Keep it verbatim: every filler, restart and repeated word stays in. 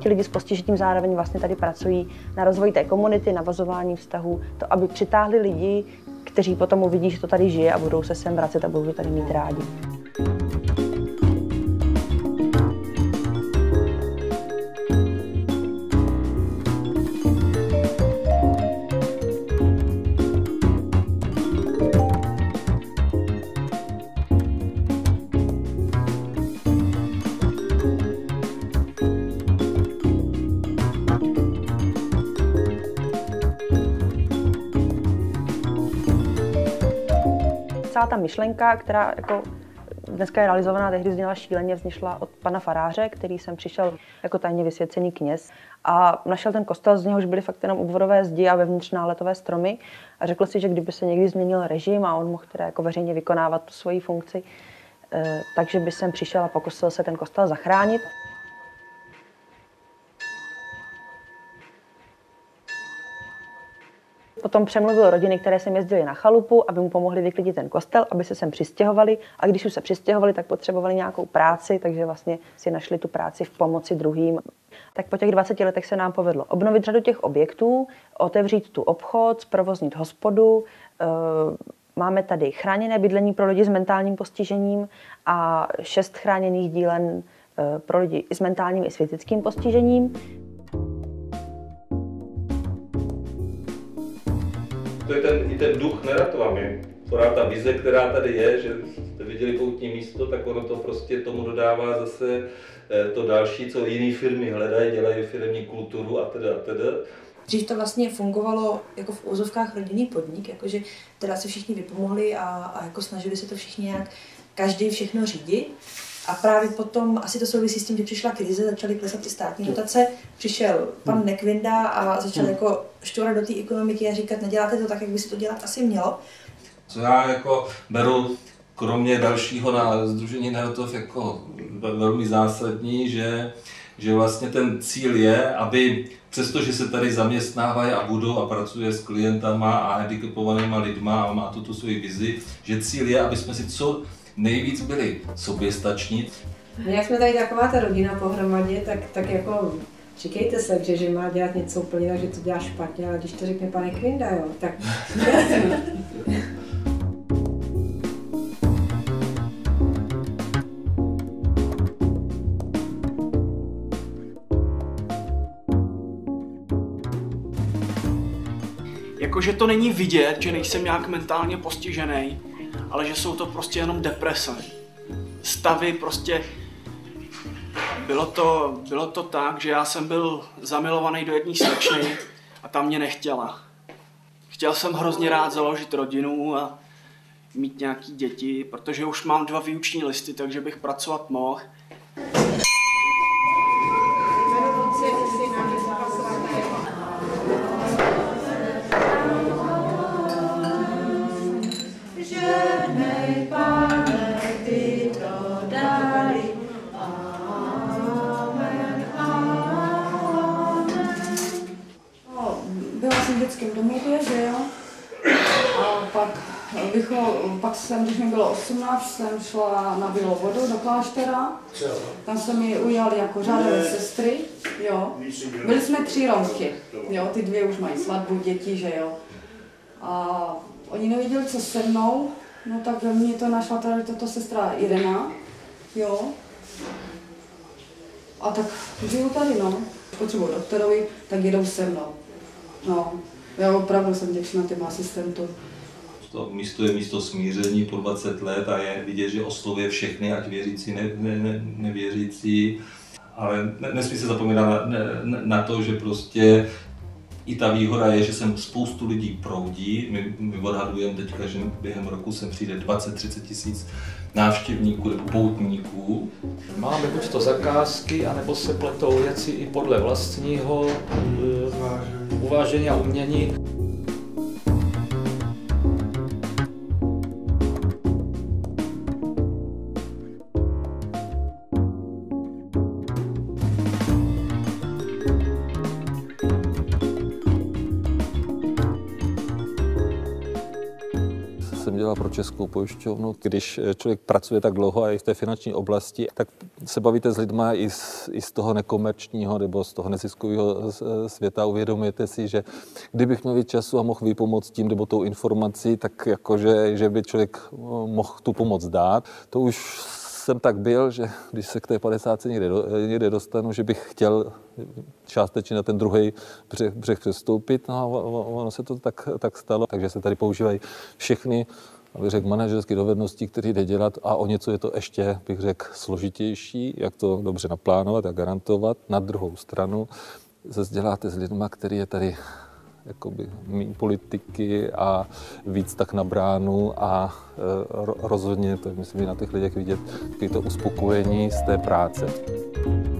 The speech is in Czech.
ti lidi s postižením zároveň vlastně tady pracují na rozvoji té komunity, navazování vztahů, to, aby přitáhli lidi, kteří potom uvidí, že to tady žije a budou se sem vracet a budou tady mít rádi. Celá ta myšlenka, která jako dneska je realizovaná, tehdy zněla šíleně, vznikla od pana faráře, který sem přišel jako tajně vysvěcený kněz a našel ten kostel, z něhož byly fakt jenom obvodové zdi a vevnitř náletové stromy a řekl si, že kdyby se někdy změnil režim a on mohl teda jako veřejně vykonávat tu svoji funkci, takže by sem přišel a pokusil se ten kostel zachránit. Potom přemluvil rodiny, které sem jezdily na chalupu, aby mu pomohli vyklidit ten kostel, aby se sem přistěhovali. A když už se přistěhovali, tak potřebovali nějakou práci, takže vlastně si našli tu práci v pomoci druhým. Tak po těch dvaceti letech se nám povedlo obnovit řadu těch objektů, otevřít tu obchod, zprovoznit hospodu. Máme tady chráněné bydlení pro lidi s mentálním postižením a šest chráněných dílen pro lidi i s mentálním i s fyzickým postižením. To je ten, i ten duch Neratvami. Pořád ta vize, která tady je, že jste viděli poutní místo, tak ono to prostě tomu dodává zase to další, co jiné firmy hledají, dělají firmní kulturu a teda a teda. Dřív to vlastně fungovalo jako v úzovkách rodinný podnik, jakože teda se všichni vypomohli a, a jako snažili se to všichni nějak, každý všechno řídit. A právě potom, asi to souvisí s tím, že přišla krize, začaly klesat i státní dotace, přišel pan Nekvinda a začal jako šťourat do té ekonomiky a říkat, neděláte to tak, jak by se to dělat asi mělo. Co já jako beru, kromě dalšího na Sdružení Neratov jako velmi zásadní, že, že vlastně ten cíl je, aby přestože se tady zaměstnávají a budou a pracuje s klientama a handicapovanýma lidma a má tu, tu svoji vizi, že cíl je, aby jsme si co nejvíc byli soběstační. Jak jsme tady taková ta rodina pohromadě, tak, tak jako říkejte se, že, že má dělat něco úplně tak, že to dělá špatně, ale když to řekne pane Kvinda, jo, tak Jakože to není vidět, že nejsem nějak mentálně postižený, ale že jsou to prostě jenom deprese. Stavy prostě... Bylo to, bylo to tak, že já jsem byl zamilovaný do jedné slečny a ta mě nechtěla. Chtěl jsem hrozně rád založit rodinu a mít nějaký děti, protože už mám dva výuční listy, takže bych pracovat mohl. Byla jsem v dětském domově, že jo, a pak, vycho, pak jsem, když mi bylo osmnáct, jsem šla na Bílou vodu do kláštera, tam se mi ujali jako řádové sestry, jo. Byli jsme tři Romky, jo, ty dvě už mají svatbu, děti, že jo. A oni nevěděli, co se mnou, no tak mě to našla tady tato sestra Irena, jo. A tak žiju tady, no. Potřebuji doktorovi, tak jedou se mnou. No, já opravdu jsem vděčná těm asistentům. To místo je místo smíření po dvacet let a je vidět, že oslovuje všechny, ať věřící, ne, ne, ne, nevěřící. Ale nesmí se zapomínat na, na, na to, že prostě i ta výhoda je, že sem spoustu lidí proudí. My, my odhadujeme teďka, že během roku sem přijde dvacet třicet tisíc návštěvníků nebo poutníků. Máme buď to zakázky, anebo se pletou věci i podle vlastního uh, uvážení a umění. Jsem dělal pro Českou pojišťovnu. Když člověk pracuje tak dlouho a i v té finanční oblasti, tak se bavíte s lidma i z, i z toho nekomerčního nebo z toho neziskového světa. Uvědomujete si, že kdybych měl víc času a mohl vypomoct tím nebo tou informací, tak jakože, že by člověk mohl tu pomoc dát. To už jsem tak byl, že když se k té padesátce někde, někde dostanu, že bych chtěl částečně na ten druhý břeh, břeh přestoupit, no a ono se to tak, tak stalo. Takže se tady používají všechny, abych řekl, manažerské dovednosti, které jde dělat a o něco je to ještě, bych řekl, složitější, jak to dobře naplánovat a garantovat. Na druhou stranu zase děláte s lidma, který je tady jakoby méně politiky a víc tak na bránu a e, rozhodně to myslím, na těch lidech vidět taky to uspokojení z té práce.